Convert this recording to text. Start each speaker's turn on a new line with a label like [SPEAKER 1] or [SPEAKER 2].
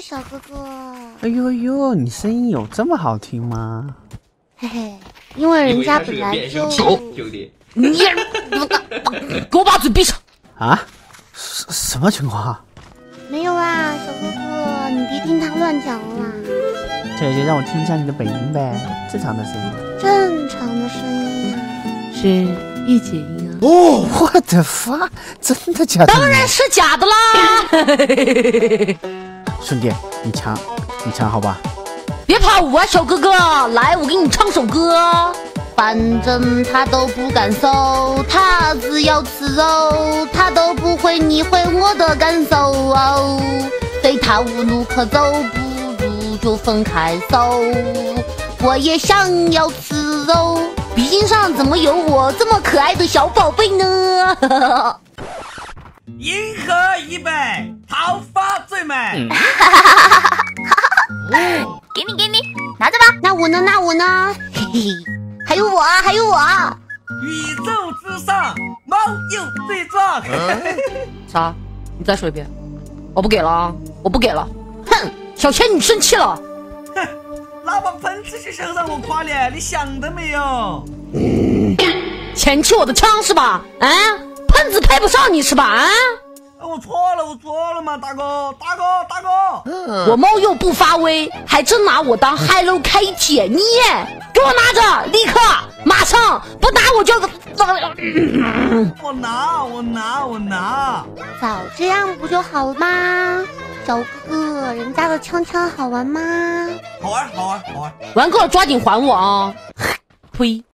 [SPEAKER 1] 小哥哥。
[SPEAKER 2] 哎呦呦，你声音有这么好听吗？
[SPEAKER 1] 嘿嘿，因为人家本来就……
[SPEAKER 3] 你给我把嘴闭上！
[SPEAKER 2] 啊？什么情况？
[SPEAKER 1] 没有啊，小哥哥，你别听他乱讲啦。
[SPEAKER 2] 姐姐，让我听一下你的本音呗，正常的声音。
[SPEAKER 1] 正常的声音啊。
[SPEAKER 3] 是御姐音啊。
[SPEAKER 2] 哦，我的发，真的假的？
[SPEAKER 3] 当然是假的啦！
[SPEAKER 2] 兄弟，你强好吧？
[SPEAKER 3] 别怕我啊，小哥哥，来，我给你唱首歌。
[SPEAKER 1] 反正他都不敢搜，他只要吃肉，他都不会理会我的感受哦。对他无路可走，不如就分开走。我也想要吃肉，鼻尖上怎么有我这么可爱的小宝贝呢？
[SPEAKER 4] 银河一杯，桃花最美。
[SPEAKER 1] 给你，拿着吧。那我呢？嘿嘿。还有我啊！
[SPEAKER 4] 宇宙之上，猫又最壮。
[SPEAKER 3] 啥？你再说一遍。我不给了。哼，小千你生气了。
[SPEAKER 4] 哼，老把喷子去身上我夸你，你想得没有？
[SPEAKER 3] 嫌弃我的枪是吧？啊，喷子配不上你是吧？啊？
[SPEAKER 4] 我错了嘛，大哥。
[SPEAKER 3] 我猫又不发威，还真拿我当 Hello Kitty， 你给我拿着，立刻马上，不拿我就
[SPEAKER 4] 我拿。
[SPEAKER 1] 早这样不就好了吗？小哥哥，人家的枪好玩吗？
[SPEAKER 4] 好玩。
[SPEAKER 3] 玩够了抓紧还我啊！呸！